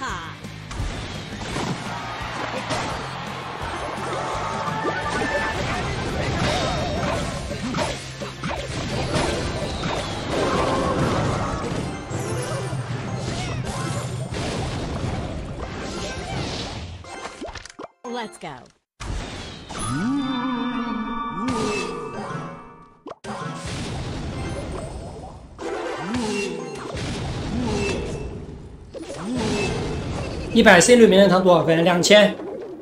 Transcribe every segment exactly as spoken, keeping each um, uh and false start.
Let's go. 一百 C 率名人堂多少分？两千。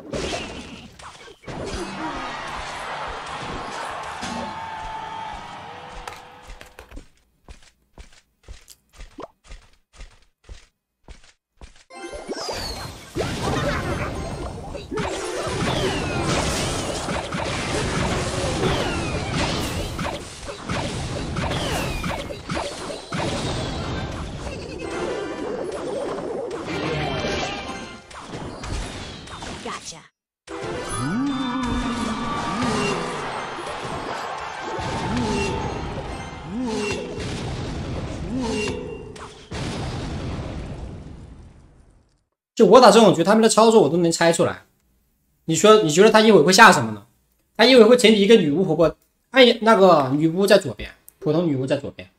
就我打这种局，他们的操作我都能猜出来。你说，你觉得他一会会下什么呢？他一会会前提一个女巫婆婆，按那个女巫在左边，普通女巫在左边，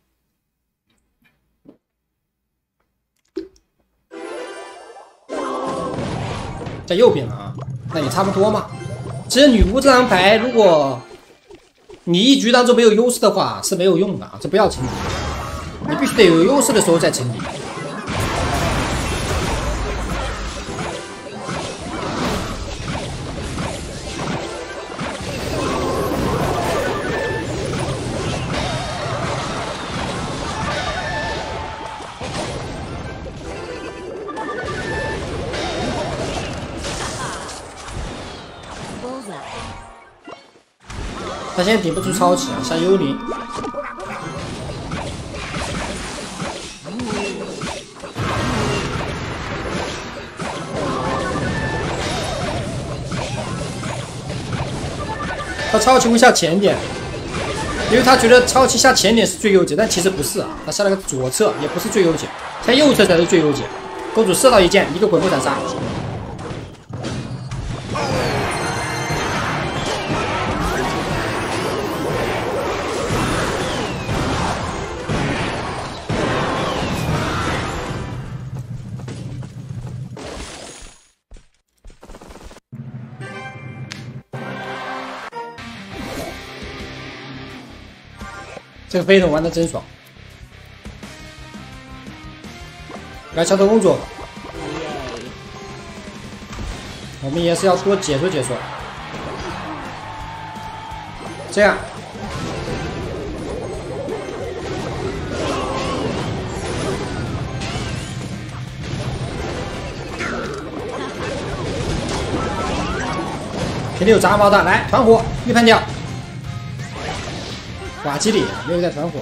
在右边了啊，那也差不多嘛。其实女巫这张牌，如果你一局当中没有优势的话，是没有用的啊，这不要沉底，你必须得有优势的时候再沉底。他现在顶不住超起啊，下幽灵。他超期会下前点，因为他觉得超期下前点是最优解，但其实不是啊，他下了个左侧也不是最优解，下右侧才是最优解。公主射到一箭，一个滚步斩杀。这个飞桶玩的真爽，来桥头公主，我们也是要多解说解说，这样，肯定有杂毛的，来团伙预判掉。瓦基里没有在团伙，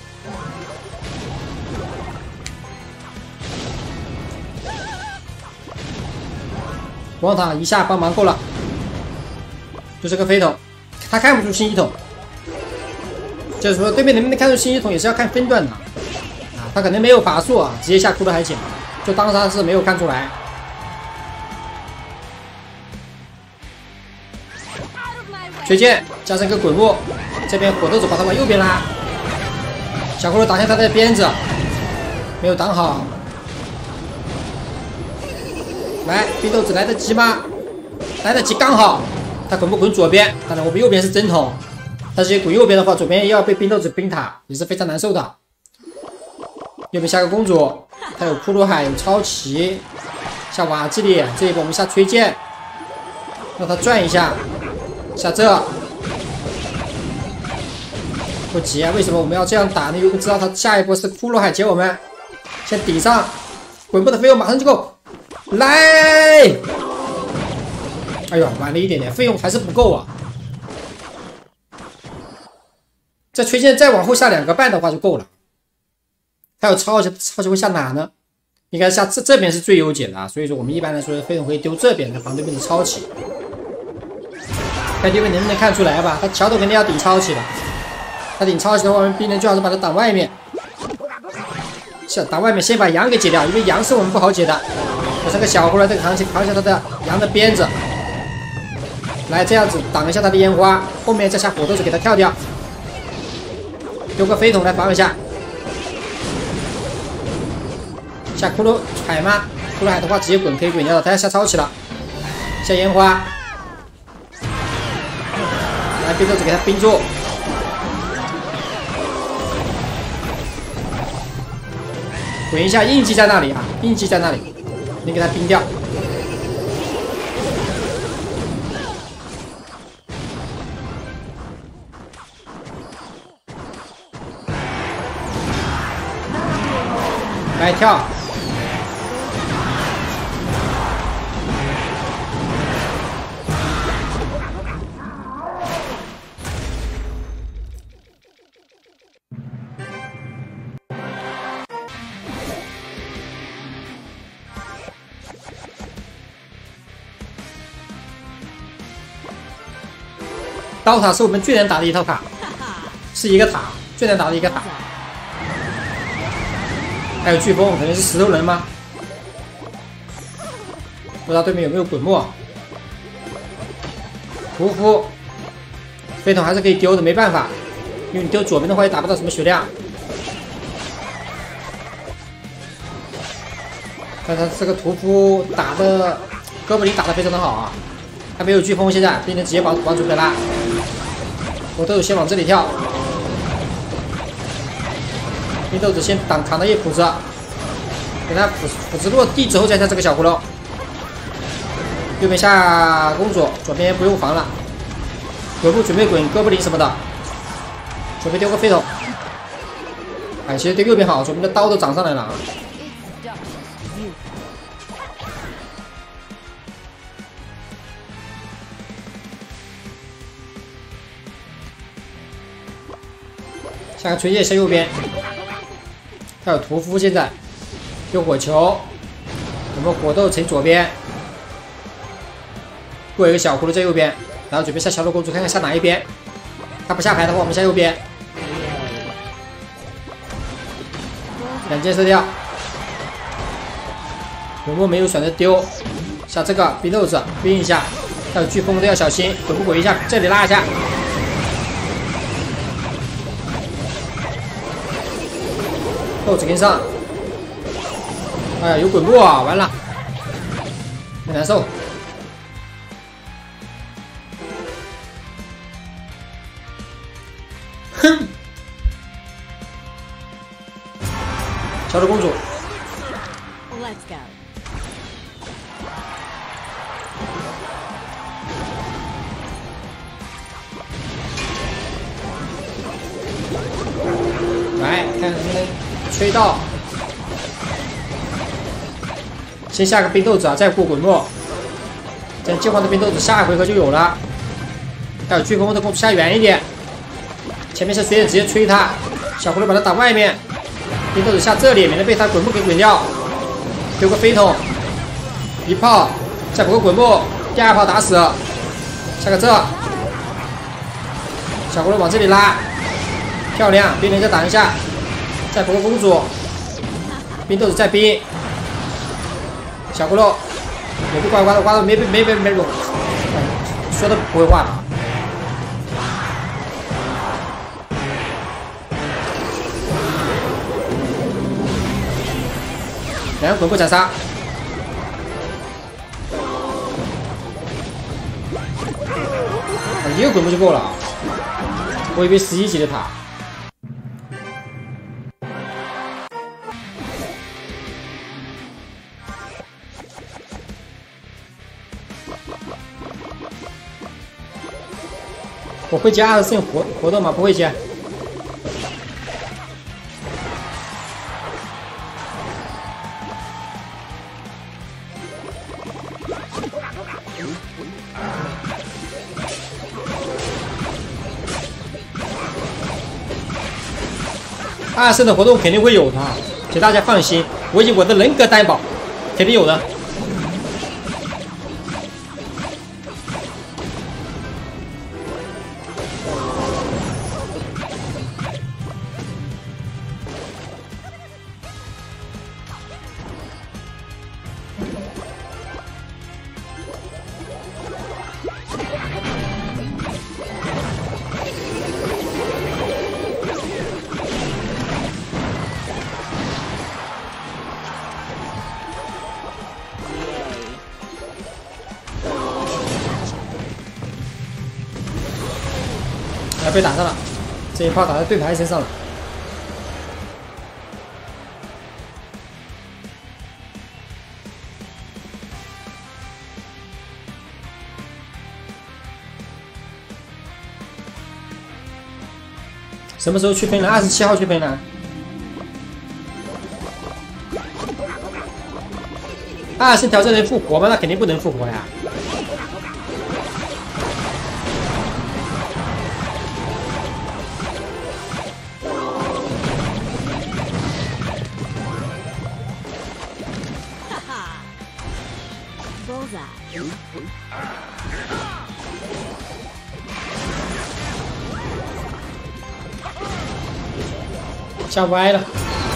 光塔一下帮忙够了，就这个飞桶，他看不出新一桶，就是说对面能不能看出新一桶也是要看分段的啊，他可能没有法术啊，直接下骷髅海潜，就当他是没有看出来。缺剑加上一个滚木。这边火斗者把他往右边拉，小骷髅打下他的鞭子，没有挡好。来，冰豆子来得及吗？来得及，刚好。他滚不滚左边？当然，我们右边是针筒，他直接滚右边的话，左边要被冰豆子冰塔，也是非常难受的。右边下个公主，他有骷髅海，有超奇，下瓦基里，这一波我们下吹剑，让他转一下，下这。不急啊！为什么我们要这样打呢？因为我们知道他下一波是骷髅海接我们，先抵上，滚步的飞用马上就够，来！哎呦，晚了一点点，费用还是不够啊！这锤剑再往后下两个半的话就够了。还有超级超级会下哪呢？应该下这这边是最优解的啊，所以说我们一般来说费用会丢这边的防对面的超起，看对面能不能看出来吧？他桥头肯定要顶超起的。他顶超起的话，我们兵人最好是把他挡外面，是挡外面，先把羊给解掉，因为羊是我们不好解的。 我这个小葫芦这个扛起扛下他的羊的鞭子，来这样子挡一下他的烟花，后面再下火豆子给他跳掉，丢个飞桶来防一下。下骷髅海吗？骷髅海的话直接滚可以滚掉了，他要下超起了，下烟花，来冰豆子给他冰住。 滚一下，印记在那里啊！印记在那里，你给他冰掉。来跳，刀塔是我们最难打的一套卡，是一个塔，最难打的一个塔。还有飓风，可能是石头人吗？不知道对面有没有滚木。屠夫，飞桶还是可以丢的，没办法，因为你丢左边的话也打不到什么血量。但他这个屠夫打的，哥布林打的非常的好啊。他没有飓风，现在变成直接往往左边拉。 我豆子先往这里跳，冰豆子先挡扛到叶谱子，等他谱谱子落地之后再下这个小葫芦。右边下公主，左边不用防了。鬼步准备滚哥布林什么的，左边丢个飞桶。哎，其实对右边好，左边的刀都涨上来了啊。 下个吹叶下右边，他有屠夫，现在有火球，我们火豆呈左边，过一个小葫芦在右边，然后准备下小鹿公主，看看下哪一边。他不下牌的话，我们下右边。两件射掉，我们没有选择丢，下这个冰豆子冰一下，还有飓风都要小心，滚不滚一下，这里拉一下。 豆子跟上，哎呀，有滚木啊！完了，很难受。哼，小鹿公主， Let's go. 来看能不能。 吹到，先下个冰豆子啊，再过滚木。这样计划的冰豆子下一回合就有了。还有飓风的公主下远一点，前面是随着直接吹他，小葫芦把他挡外面，冰豆子下这里，免得被他滚木给滚掉。丢个飞桶，一炮，再补个滚木，第二炮打死。下个这，小葫芦往这里拉，漂亮，冰人再挡一下。 再补个公主，冰豆子再冰，小葫芦也不乖乖的，乖的没没没没没，说的不会话了。两个滚步斩杀，一个滚步就够了，我以为十一级的塔。 我会接二十四活活动吗？不会接。二胜的活动肯定会有的，请大家放心，我以我的人格担保，肯定有的。 还被打上了，这一炮打在对牌身上了。什么时候去喷呢？二十七号去喷呢？二星挑战能复活吗？那肯定不能复活呀。 吓歪了。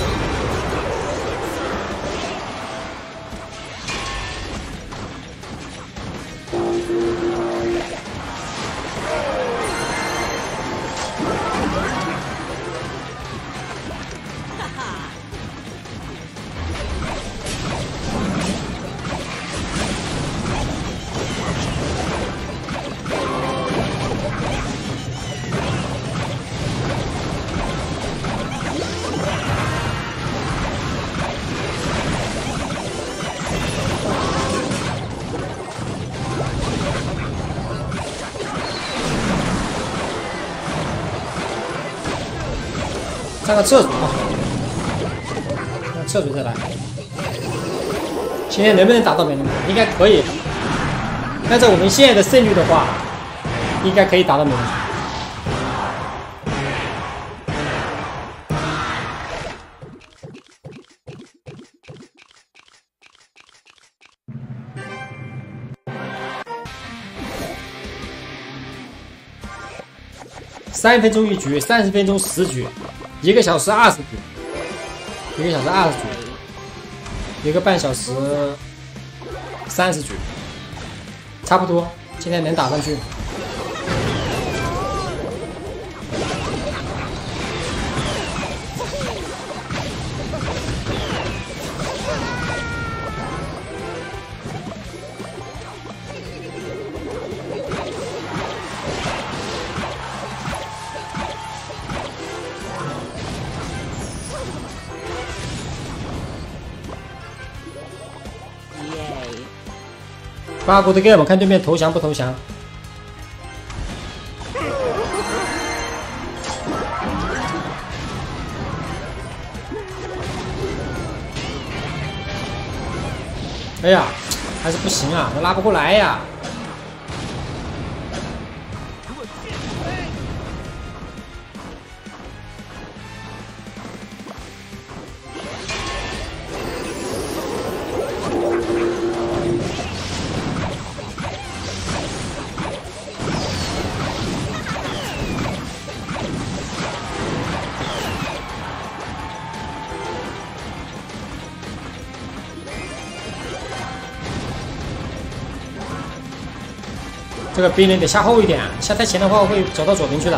上个厕所，上厕所再来。今天能不能打到美人？应该可以。按照我们现在的胜率的话，应该可以打到美人。三分钟一局，三十分钟十局。 一个小时二十局，一个小时二十局，一个半小时三十局，差不多。今天能打上去。八国的 game 看对面投降不投降。哎呀，还是不行啊，我拉不过来呀。 这个兵人得下后一点，下太前的话会走到左边去的。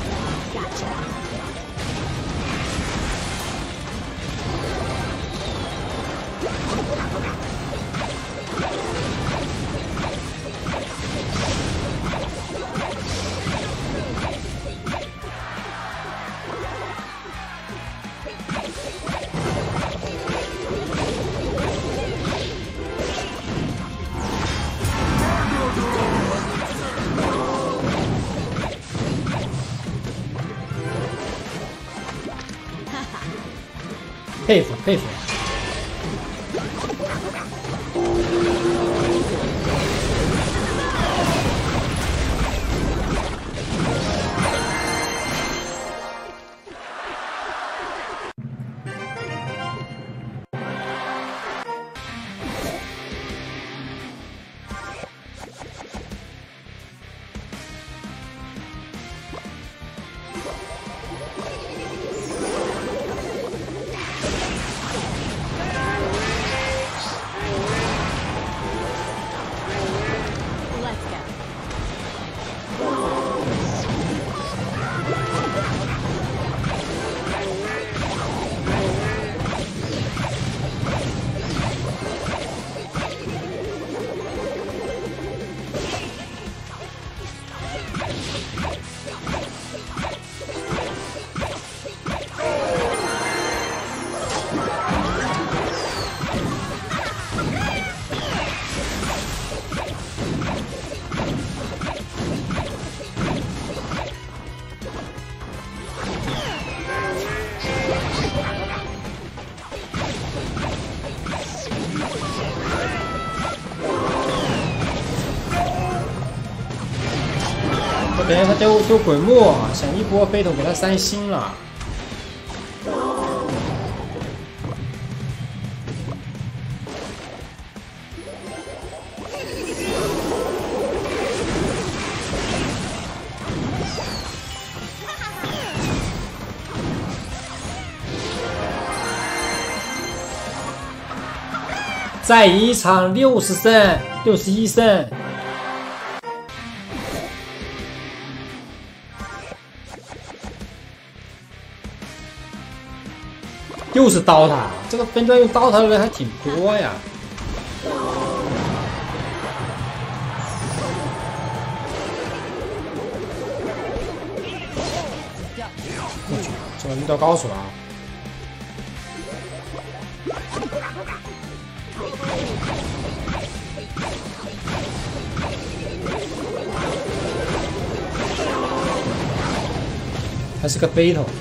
佩服佩服。 这边他丢丢鬼木，想一波飞桶给他三星了。再赢一场六十胜，六十一胜。又是刀塔，这个分段用刀塔的人还挺多呀。我去，这个遇到高手了啊！还是个飞头。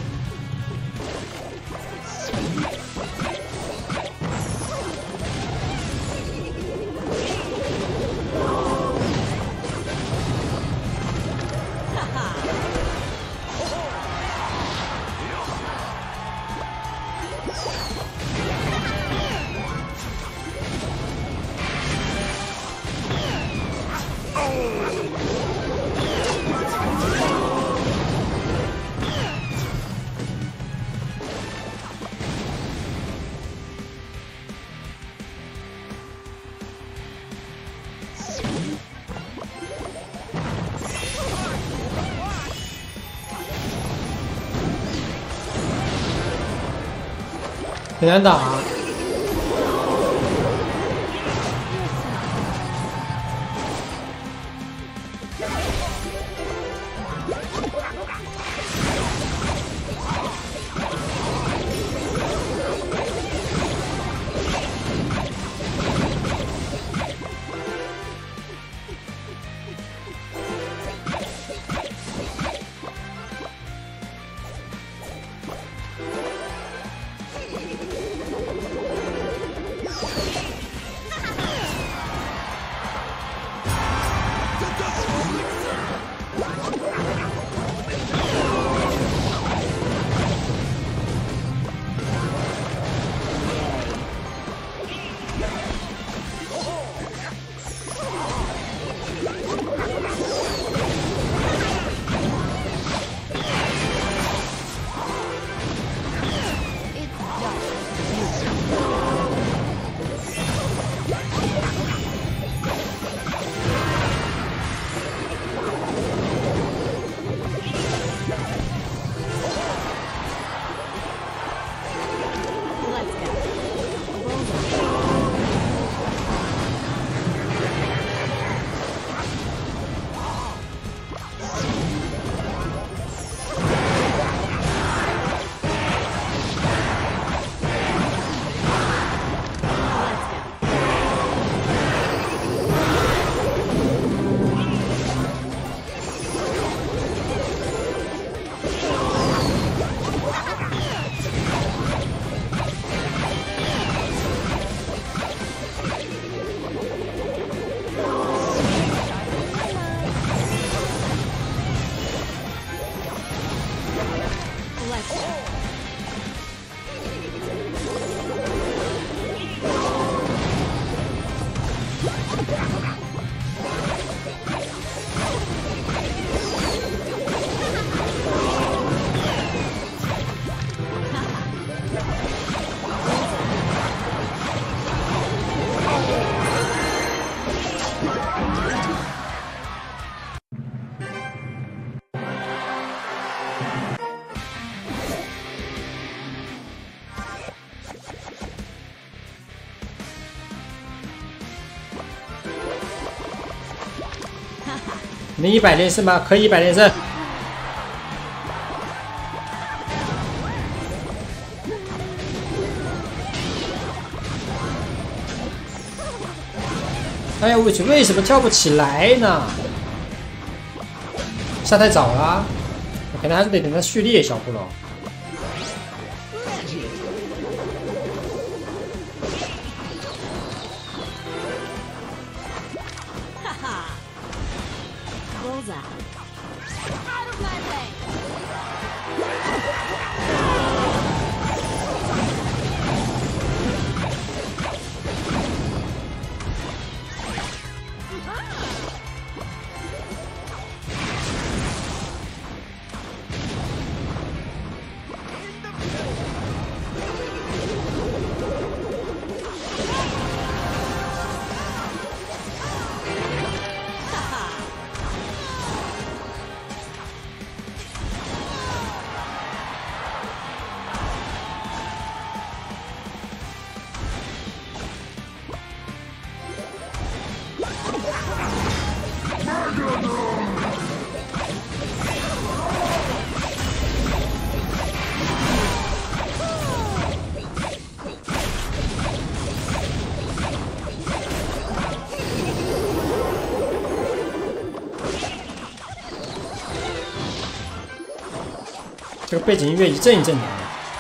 很难打、啊。能一百连胜吗？可以一百连胜。哎呀，为为什么跳不起来呢？下太早了，可能还是得等他蓄力，小骷髅。 哈哈，Bullseye. 这个背景音乐一阵一阵的。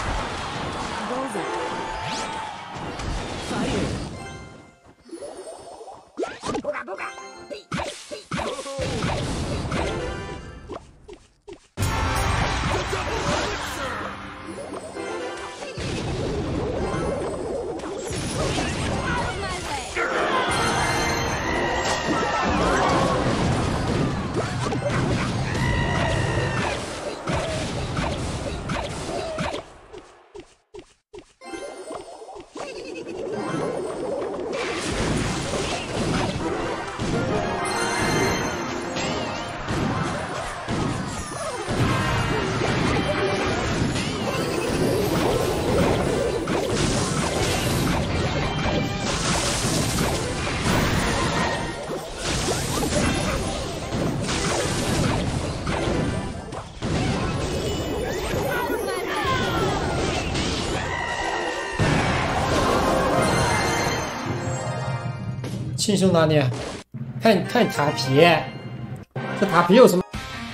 轻松哪里？看看塔皮，这塔皮有什么？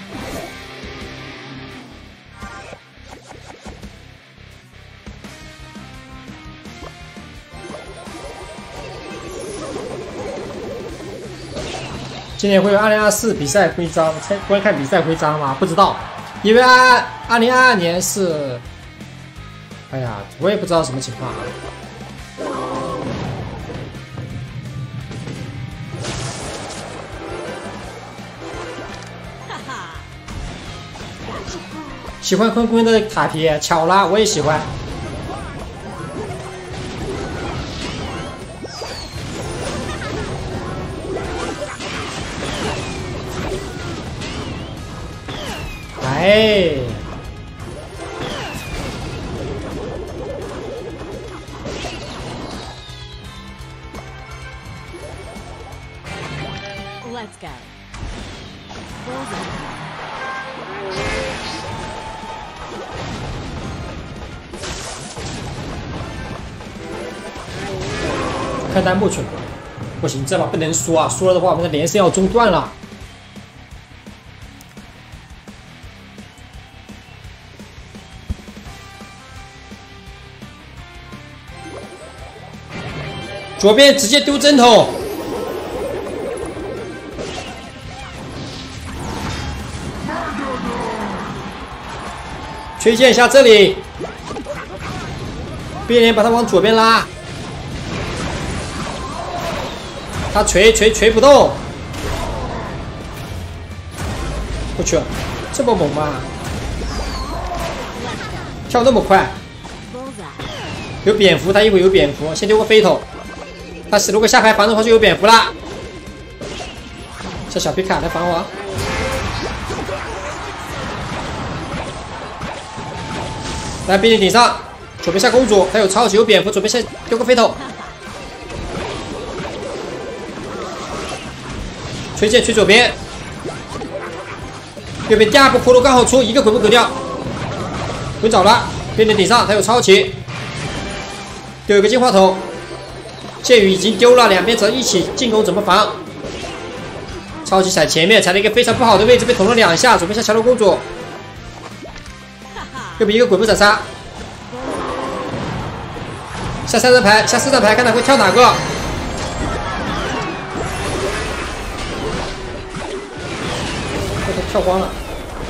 今年会有二零二四比赛徽章，猜观看比赛徽章吗？不知道，因为二二零二二年是，哎呀，我也不知道什么情况啊。 喜欢坤坤的塔皮，巧了，我也喜欢。哎， Let's go. 看弹幕去了，不行，这把不能输啊！输了的话，我们的连胜要中断了。左边直接丢针头，推荐一下这里，边连把他往左边拉。 他锤锤锤不动，我去，这么猛吗？跳那么快，有蝙蝠，他一会有蝙蝠，先丢个飞头。他如果下牌防的话就有蝙蝠啦。这小皮卡来防我，来兵力顶上，左边下公主，他有超级有蝙蝠，左边下丢个飞头。 锤剑锤左边，右边第二波葫芦刚好出一个鬼步走掉，滚早了，边点顶上，他有超奇，丢一个进化筒，剑雨已经丢了，两边则一起进攻，怎么防？超级踩前面，踩了一个非常不好的位置，被捅了两下，左边下桥头公主，右边一个鬼步斩杀，下三张牌，下四张牌，看他会跳哪个。 跳光了。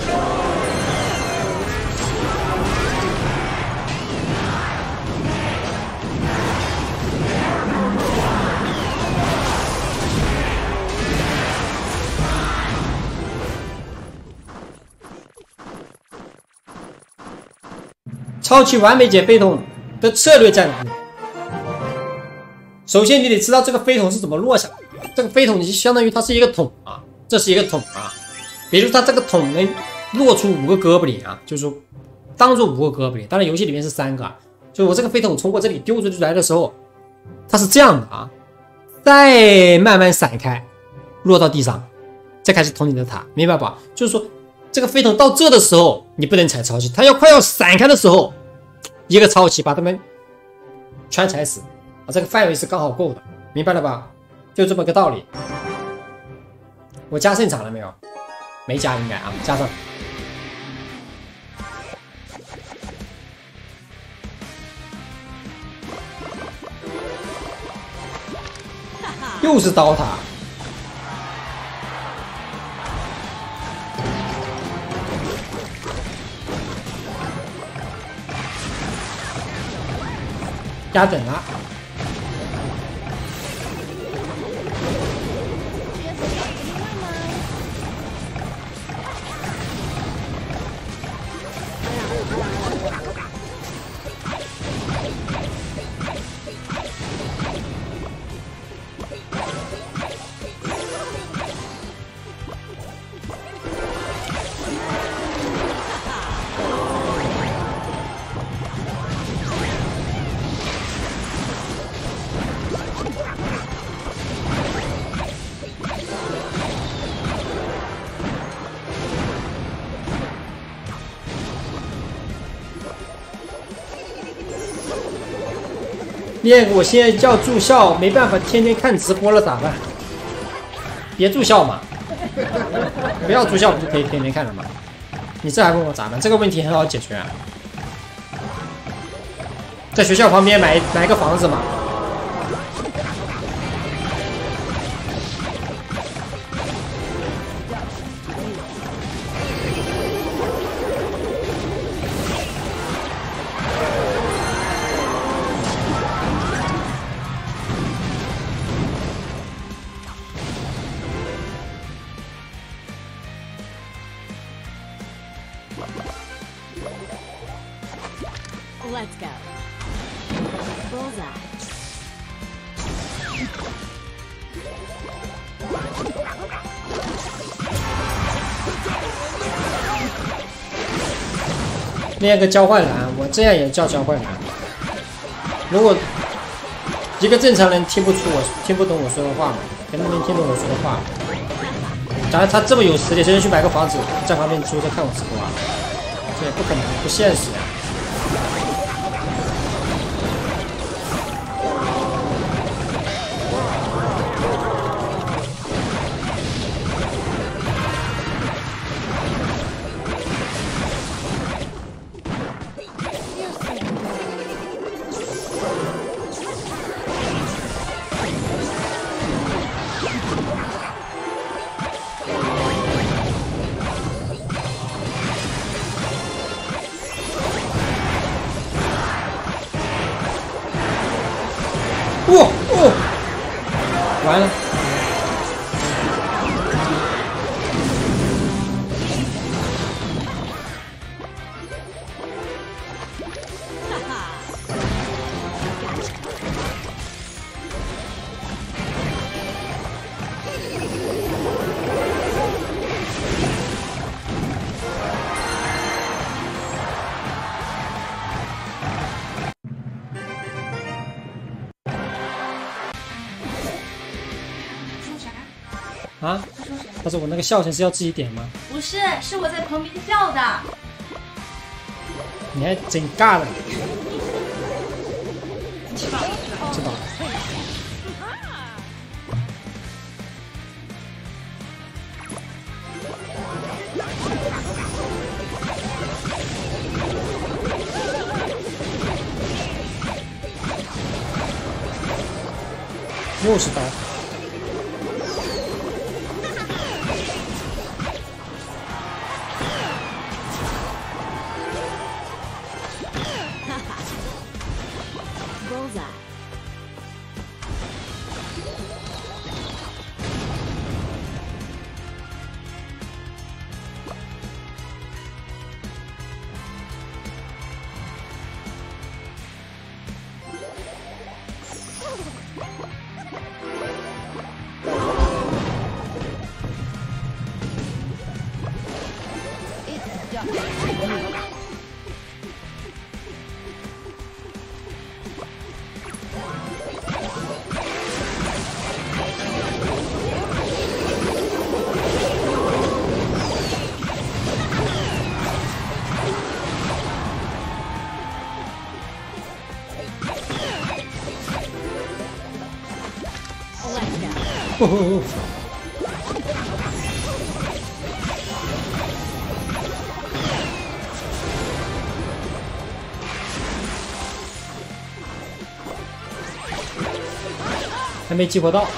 超级完美解飞桶的策略在哪里？首先，你得知道这个飞桶是怎么落下来的。这个飞桶，你相当于它是一个桶啊，这是一个桶啊。比如它这个桶能落出五个哥布林啊，就是说当做五个哥布林。当然，游戏里面是三个啊。就是我这个飞桶从我这里丢出去来的时候，它是这样的啊，再慢慢散开，落到地上，再开始捅你的塔，明白吧？就是说，这个飞桶到这的时候，你不能踩超气，它要快要散开的时候，一个超气把它们全踩死。啊，这个范围是刚好够的，明白了吧？就这么个道理。我加胜场了没有？没加，应该啊，加上。又是刀塔。压等了。练，我现在要住校，没办法天天看直播了，咋办？别住校嘛，不要住校，不就可以天天看了吗？你这还问我咋办？这个问题很好解决啊，在学校旁边买买一个房子嘛。 Let's go. Bullseye. 练个交换篮，我这样也叫交换篮。如果一个正常人听不出我听不懂我说的话嘛，肯定能听懂我说的话。假如他这么有实力，谁能去买个房子在旁边租着看我直播啊？这也不可能，不现实呀、啊。哇哦！完了！啊？他说我那个笑声是要自己点吗？ 不是，是我在旁边叫的。 你还真尬了。 吃饱了， 吃饱了。又是刀。 哦哦哦还没激活到。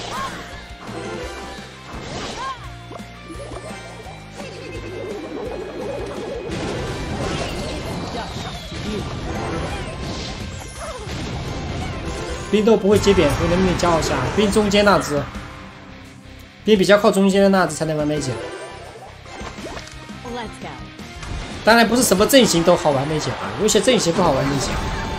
冰豆不会接扁，所以能不能加一下？冰中间那只，冰比较靠中间的那只才能完美解。 Let's go. 当然不是什么阵型都好完美解啊，有些阵型不好完美解。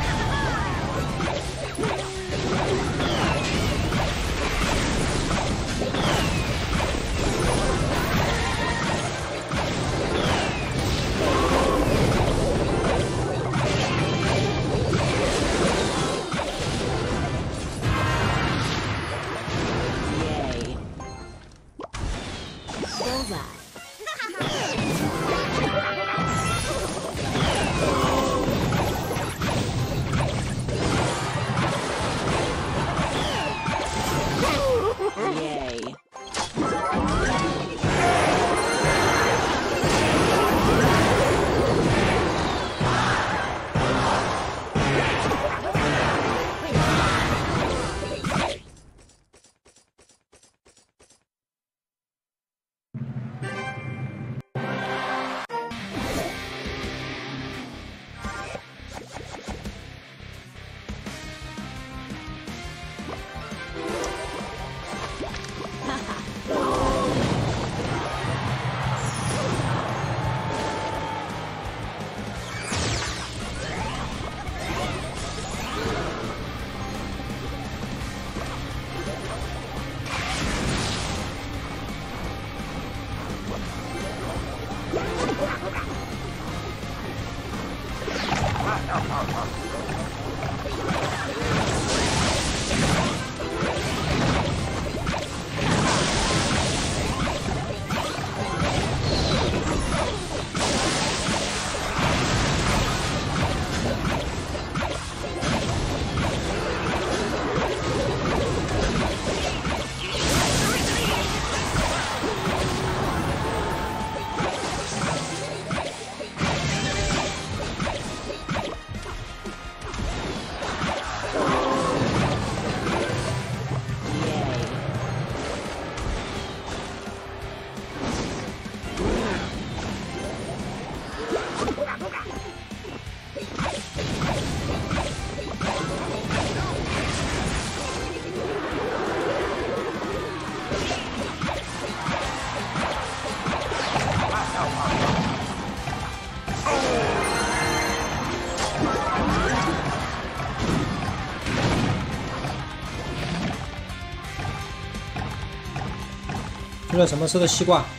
吃了什么？吃的西瓜。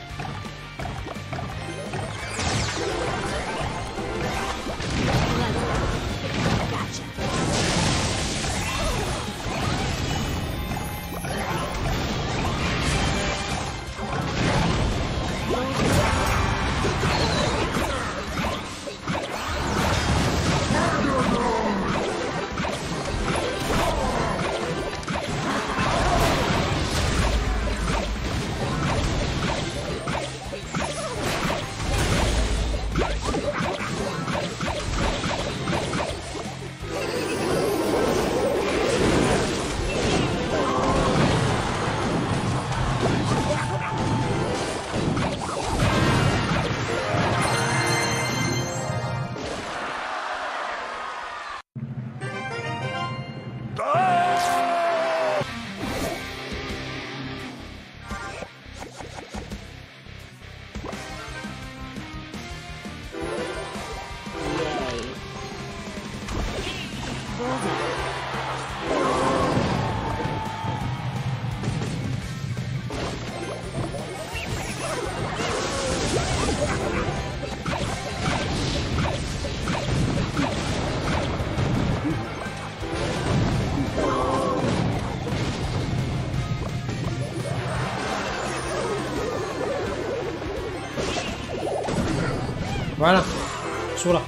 完了，输了。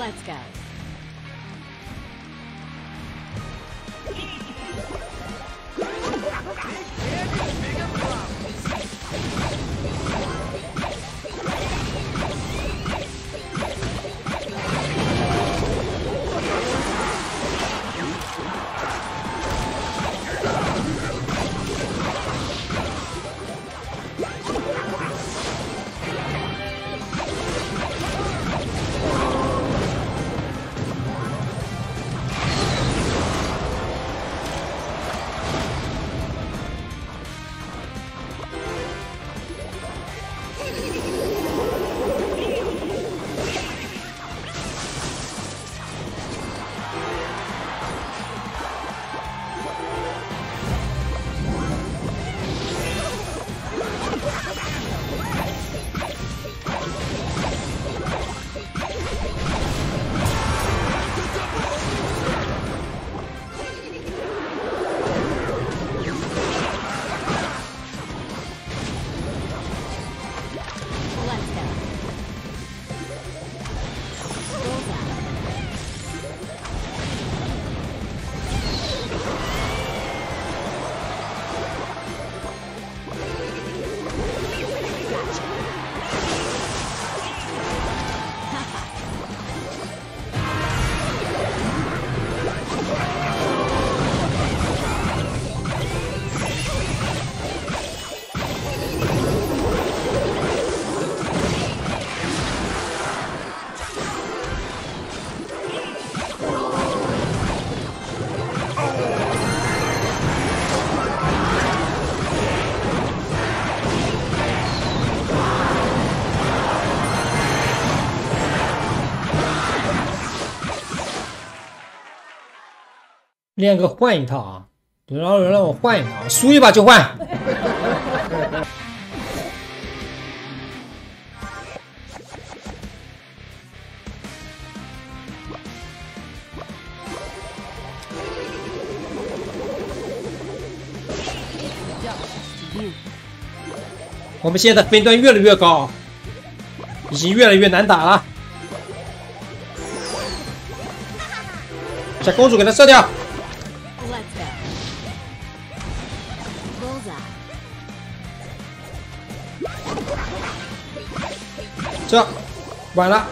Let's go. 练个换一套啊！然后让我换一套，输一把就换。我们现在的分段越来越高，已经越来越难打了。把公主给他射掉。 这完了，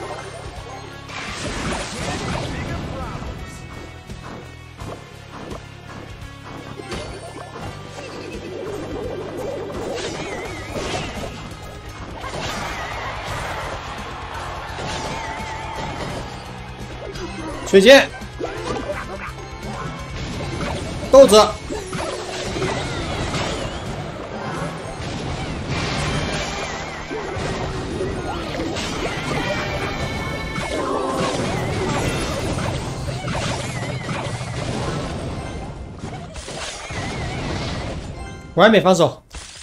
水箭，豆子。 完美防守，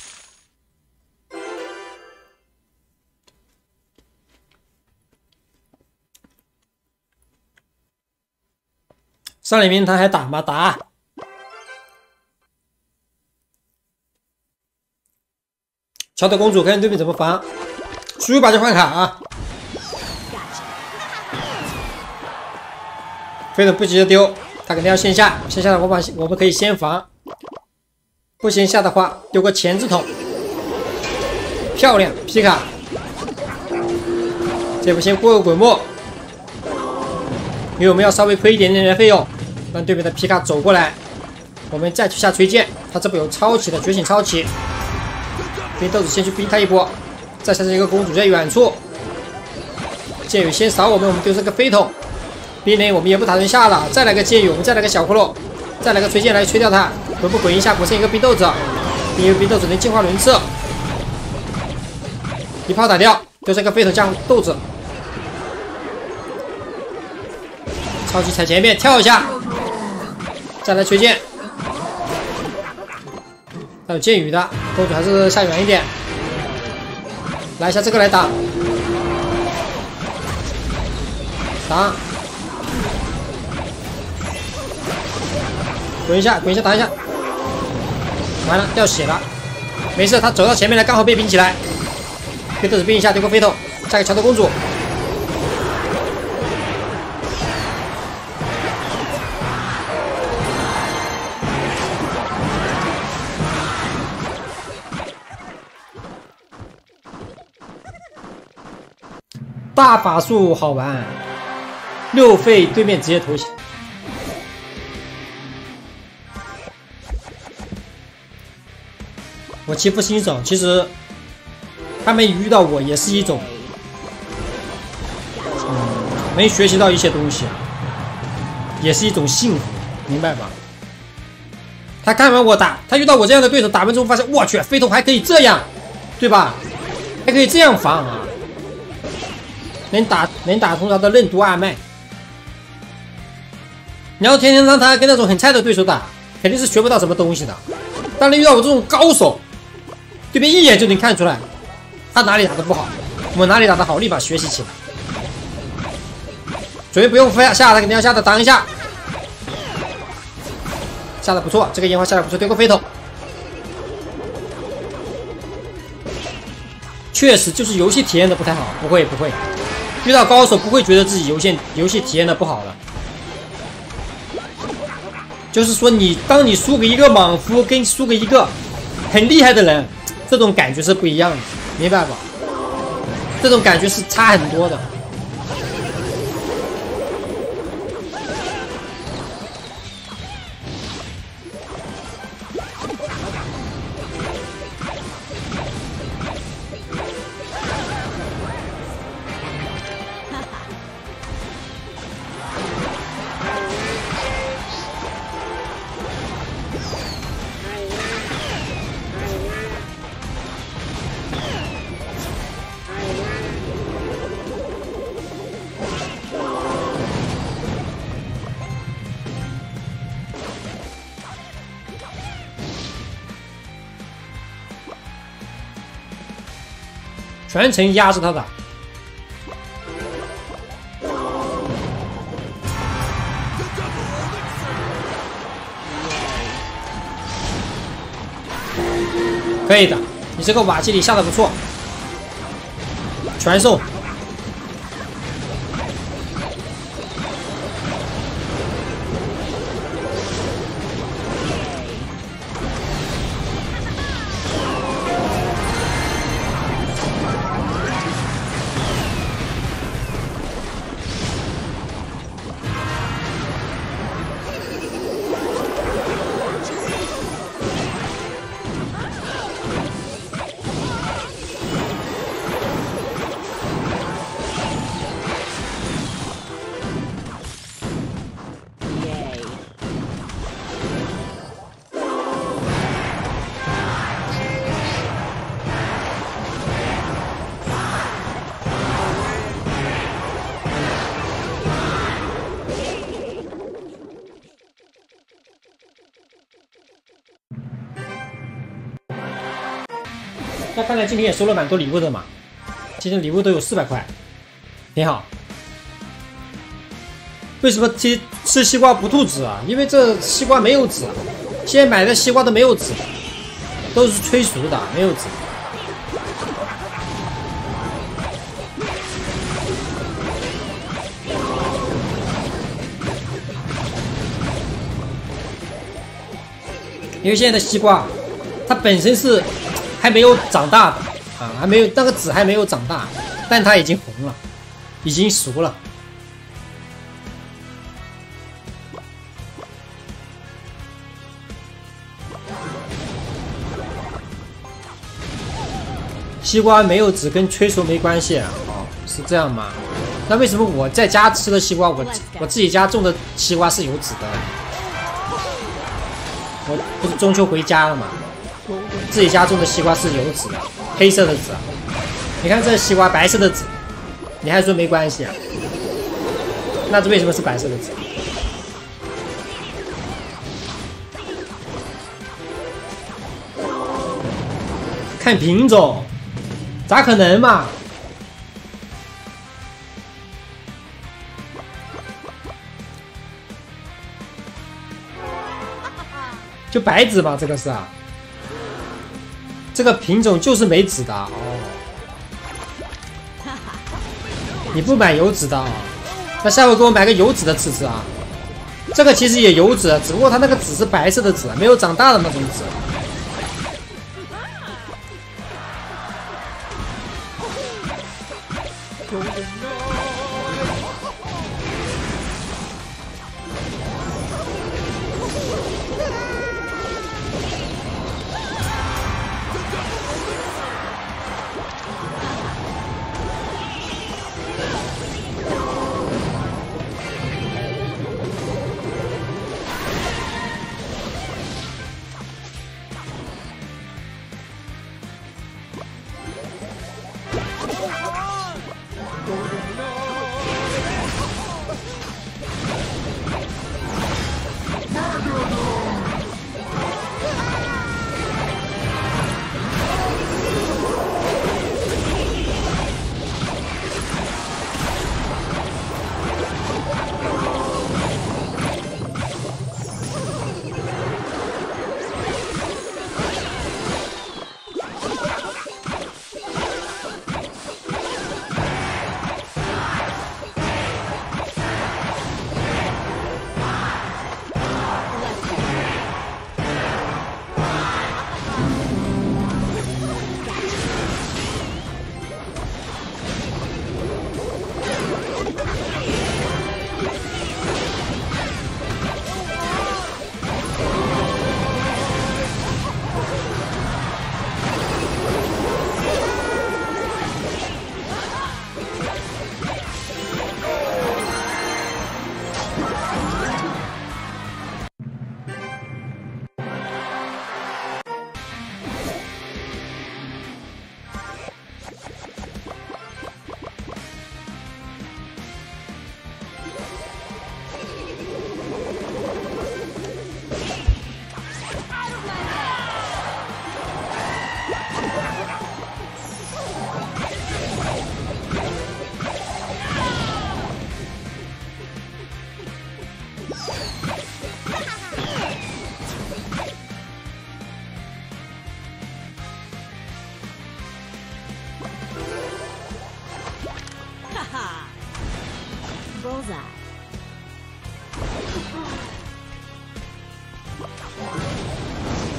上里面他还打吗？打！乔德公主看对面怎么防，输一把就换卡啊！飞总不急着丢，他肯定要线下，线下的我把我们可以先防。 不行下的话，丢个钳子桶，漂亮皮卡。这步先过个滚木，因为我们要稍微亏一点点的费用，让对面的皮卡走过来，我们再去下吹剑。他这波有超起的觉醒超起，冰豆子先去逼他一波，再下这一个公主在远处，剑雨先扫我们，我们丢这个飞桶。冰雷我们也不打算下了，再来个剑雨，我们再来个小骷髅，再来个锤剑来吹掉他。 滚不滚一下，补剩一个冰豆子，因为冰豆子能净化轮次，一炮打掉，丢这个飞头降豆子，超级踩前面跳一下，再来锤剑，还有剑雨的公主还是下远一点，来一下这个来打，打，滚一下，滚一下，打一下。 完了，掉血了，没事，他走到前面来，刚好被冰起来。冰豆子冰一下，丢个飞头，下个乔德公主。 大法术好玩，六费对面直接投降。我欺负新手，其实他们遇到我也是一种，嗯，能学习到一些东西，也是一种幸福，明白吧？他看完我打，他遇到我这样的对手，打完之后发现，我去，飞头还可以这样，对吧？还可以这样防啊，能打能打通他的任督二脉。你要天天让他跟那种很菜的对手打，肯定是学不到什么东西的。当然遇到我这种高手，对面一眼就能看出来他哪里打的不好，我哪里打的好，立马学习起来。左边不用下下的，肯定要下的挡一下，下的不错，这个烟花下的不错，丢个飞头。确实就是游戏体验的不太好，不会不会，遇到高手不会觉得自己游戏游戏体验的不好了。就是说你当你输给一个莽夫，跟输给一个很厉害的人，这种感觉是不一样的，明白吧？这种感觉是差很多的。全程压着他打，可以的，你这个瓦基里下的不错，传送。那看来今天也收了蛮多礼物的嘛，今天礼物都有四百块，挺好。为什么吃吃西瓜不吐籽啊？因为这西瓜没有籽，现在买的西瓜都没有籽，都是催熟的，没有籽。因为现在的西瓜，它本身是还没有长大的啊，还没有那个籽还没有长大，但它已经红了，已经熟了。西瓜没有籽跟催熟没关系啊？哦，是这样吗？那为什么我在家吃的西瓜，我我自己家种的西瓜是有籽的？我不是中秋回家了吗？自己家种的西瓜是有籽的，黑色的籽。你看这西瓜白色的籽，你还说没关系啊？那这为什么是白色的籽？看品种，咋可能嘛？就白籽嘛，这个是啊，这个品种就是没籽的哦。你不买有籽的啊？那下回给我买个有籽的吃吃啊。这个其实也有籽，只不过它那个籽是白色的籽，没有长大的那种籽。 有人呢。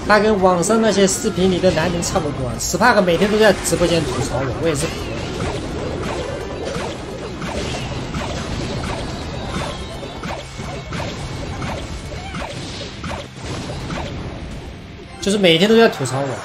他跟网上那些视频里的男人差不多，史帕克每天都在直播间吐槽我，我也是服了。就是每天都在吐槽我。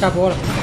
下播了。